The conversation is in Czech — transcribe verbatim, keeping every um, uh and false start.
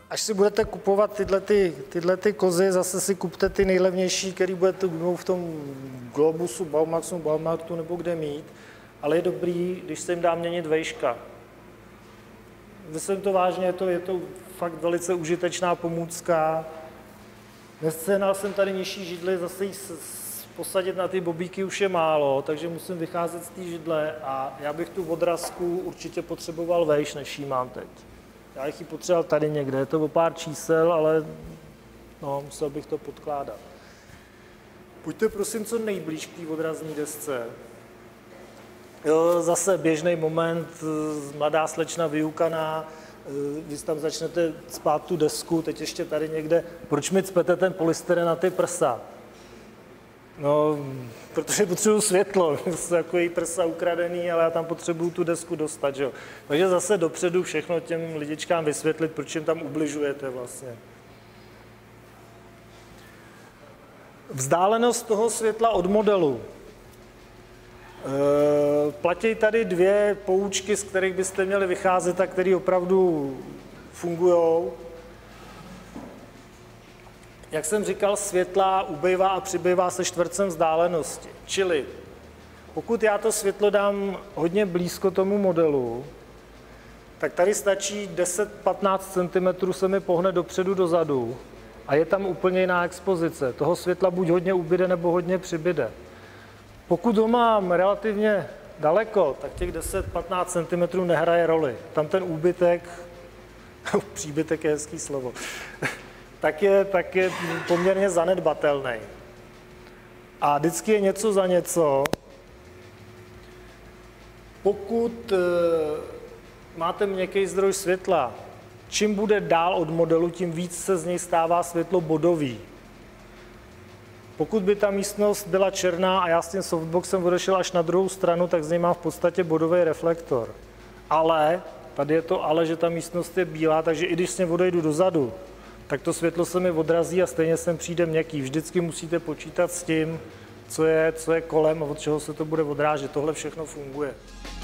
Až si budete kupovat tyhle, ty, tyhle ty kozy, zase si kupte ty nejlevnější, který budete v tom Globusu, Baumaxu, Baumarktu nebo kde mít, ale je dobrý, když se jim dá měnit vejška. Myslím to vážně, je to, je to fakt velice užitečná pomůcka. Nescénal jsem tady nižší židli, zase jí posadit na ty bobíky už je málo, takže musím vycházet z té židle a já bych tu odrazku určitě potřeboval vejš, než jí mám teď. Já bych ji potřeboval tady někde, je to o pár čísel, ale no, musel bych to podkládat. Pojďte prosím co nejblíž k té odrazní desce. Jo, zase běžný moment, mladá slečna vyukaná, vy tam začnete spát tu desku, teď ještě tady někde, proč mi cpete ten polystyren na ty prsa? No, protože potřebuju světlo, jsou jako její prsa ukradený, ale já tam potřebuju tu desku dostat, jo. Takže zase dopředu všechno těm lidičkám vysvětlit, proč jim tam ubližujete vlastně. Vzdálenost toho světla od modelu. E, platí tady dvě poučky, z kterých byste měli vycházet a které opravdu fungují. Jak jsem říkal, světla ubývá a přibývá se čtvercem vzdálenosti. Čili pokud já to světlo dám hodně blízko tomu modelu, tak tady stačí deset až patnáct centimetrů se mi pohne dopředu, dozadu a je tam úplně jiná expozice. Toho světla buď hodně ubyde, nebo hodně přibyde. Pokud ho mám relativně daleko, tak těch deset až patnáct centimetrů nehraje roli. Tam ten úbytek, příbytek je hezký slovo, tak je, tak je poměrně zanedbatelný. A vždycky je něco za něco. Pokud e, máte měkký zdroj světla, čím bude dál od modelu, tím víc se z něj stává světlo bodový. Pokud by ta místnost byla černá a já s tím softboxem odešel až na druhou stranu, tak z něj mám v podstatě bodový reflektor. Ale, tady je to ale, že ta místnost je bílá, takže i když s něm odejdu dozadu, tak to světlo se mi odrazí a stejně sem přijde měkký. Vždycky musíte počítat s tím, co je, co je kolem a od čeho se to bude odrážet. Tohle všechno funguje.